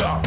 go!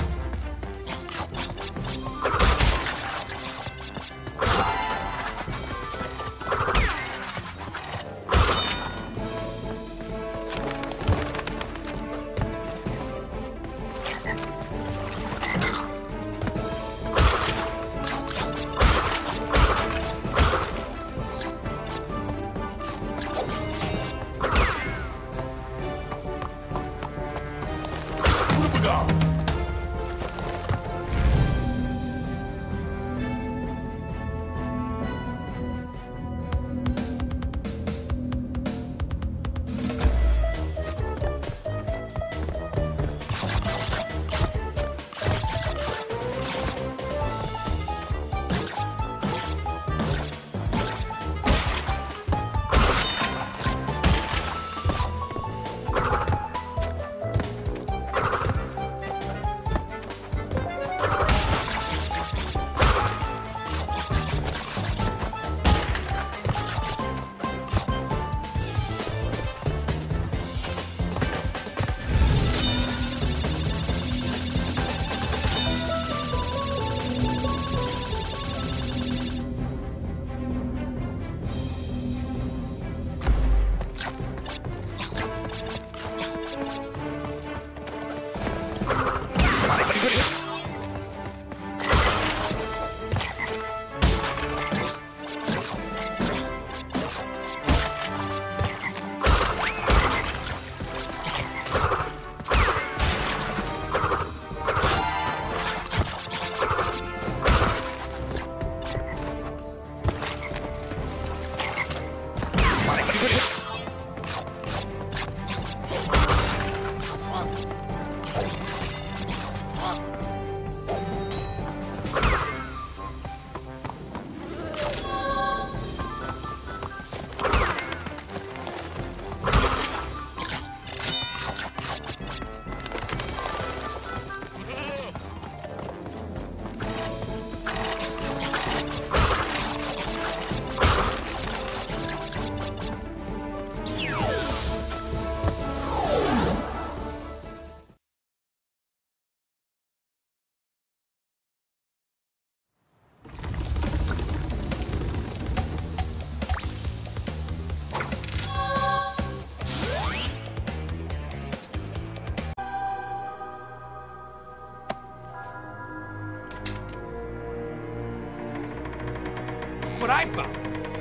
What I found.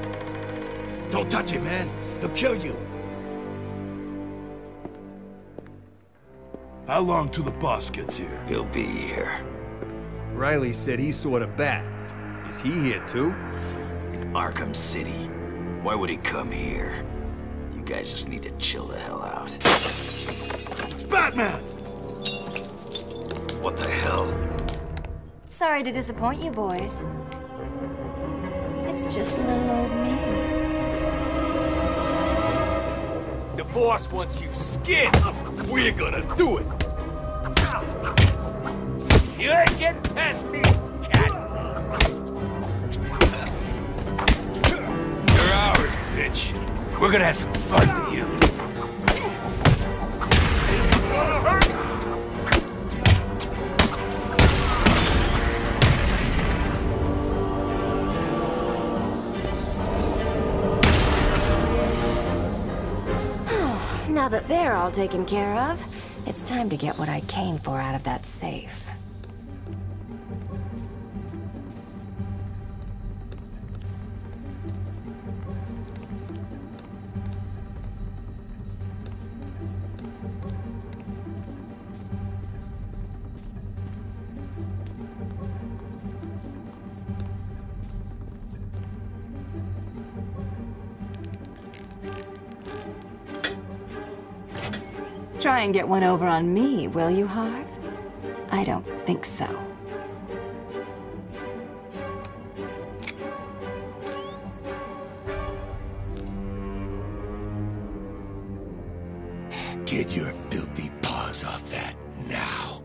Don't touch it, man. He'll kill you. How long till the boss gets here? He'll be here. Riley said he saw the bat. Is he here too? In Arkham City. Why would he come here? You guys just need to chill the hell out. It's Batman! What the hell? Sorry to disappoint you boys. It's just little old me. The boss wants you skinned. We're gonna do it. You ain't getting past me, cat. You're ours, bitch. We're gonna have some fun with you. Now that they're all taken care of, it's time to get what I came for out of that safe. Try and get one over on me, will you, Harv? I don't think so. Get your filthy paws off that now.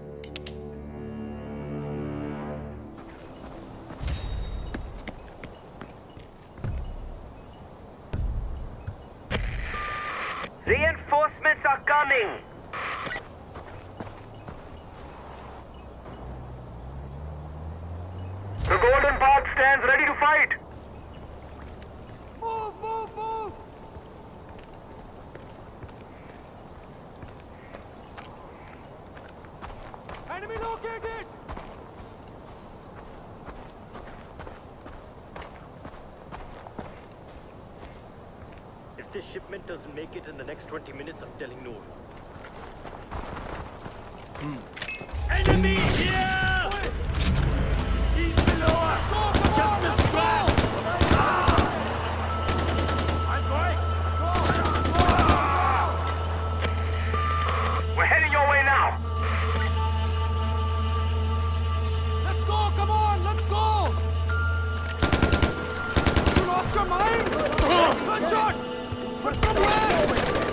Reinforcements are coming! stands ready to fight. Move, move, move! Enemy located! If this shipment doesn't make it in the next 20 minutes, I'm telling no one. Enemy here! He's below us! Just a scrap! I'm going! We're heading your way now. Let's go, come on, let's go! You lost your mind? One shot! But from where?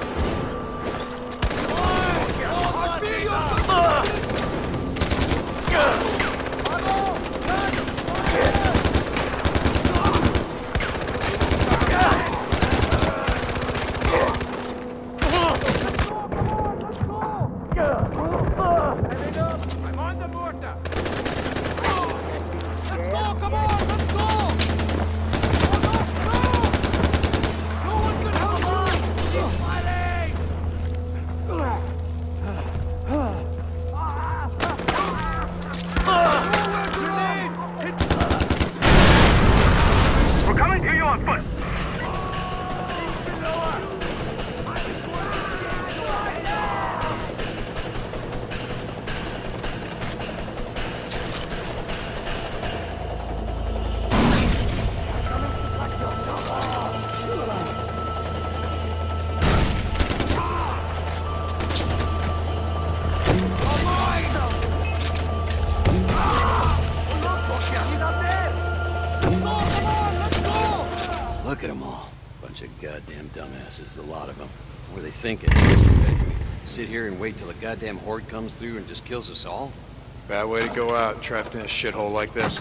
I feel you! I'm on the mortar. Let's go, come on, let's go! No one can help us! Keep smiling! We're coming to you on foot. Look at them all. Bunch of goddamn dumbasses, the lot of them. What are they thinking? Sit here and wait till a goddamn horde comes through and just kills us all? Bad way to go out, trapped in a shithole like this.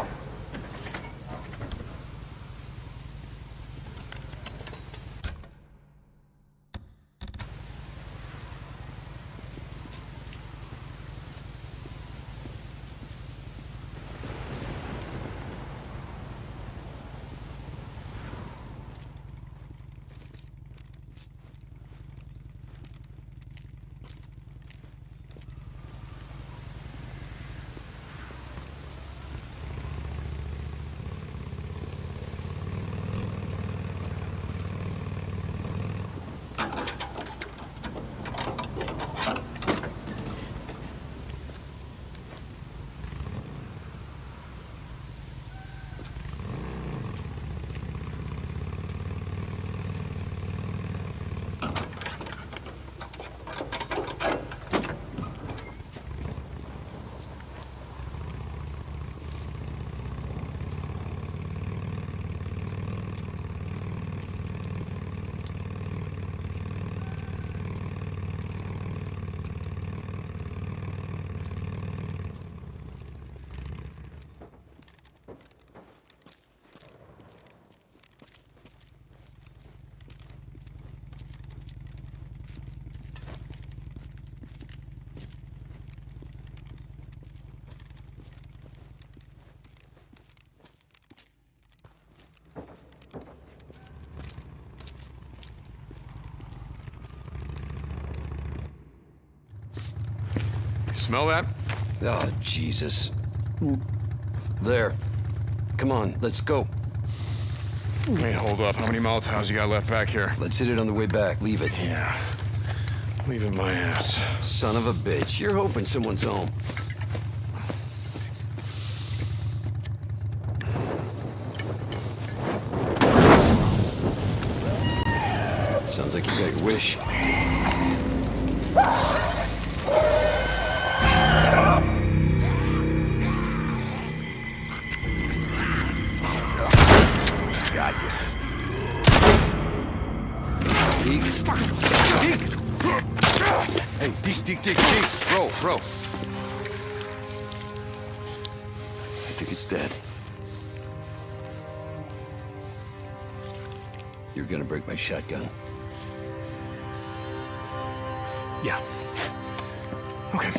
Smell that? Oh, Jesus. There. Come on, let's go. Wait, hold up. How many Molotovs you got left back here? Let's hit it on the way back. Leave it. Yeah. Leave it my ass. Son of a bitch. You're hoping someone's home. Sounds like you got your wish. Got you. Hey, Deke. Bro. I think it's dead. You're gonna break my shotgun. Yeah. Okay.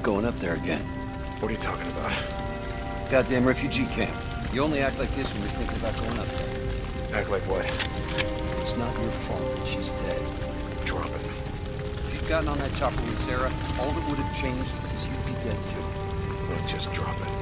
going up there again. What are you talking about? Goddamn refugee camp. You only act like this when you're thinking about going up there. Act like what? It's not your fault that she's dead. Drop it. If you'd gotten on that chopper with Sarah, all that would have changed is you'd be dead too. Look, just drop it.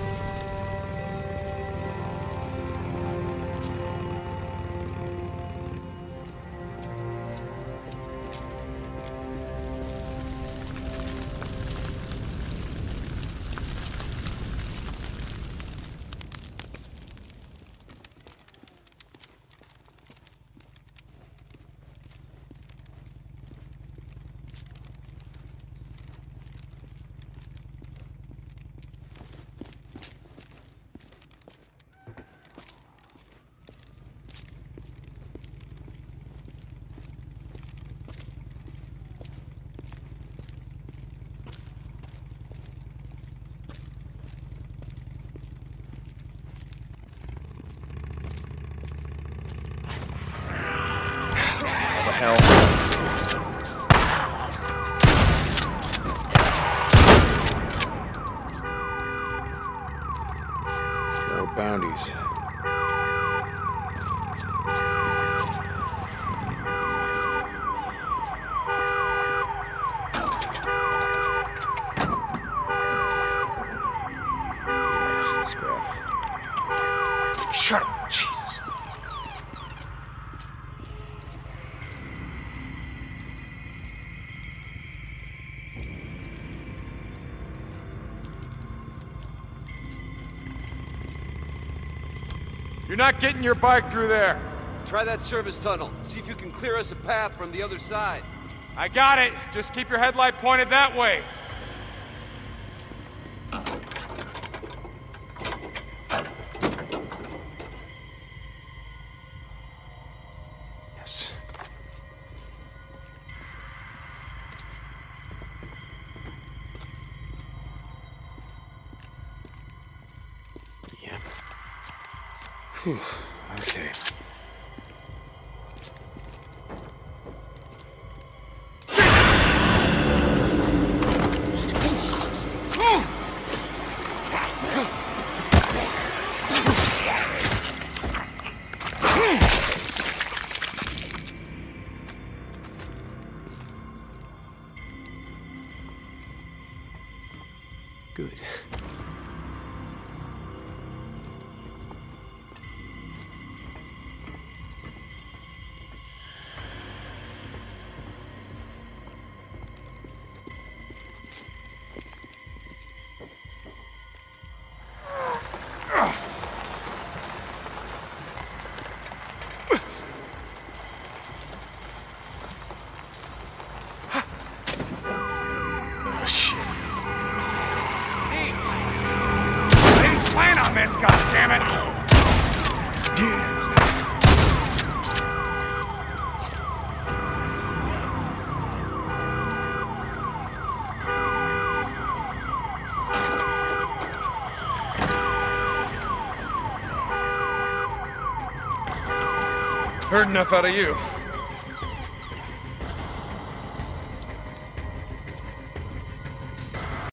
Hell. No bounties. Yeah, scrap. Shut up, Jesus. You're not getting your bike through there. Try that service tunnel. See if you can clear us a path from the other side. I got it. Just keep your headlight pointed that way. Yes. Yep. Whew. Okay. Good. Oh, shit. I didn't plan on this, goddammit! Yeah. Heard enough out of you.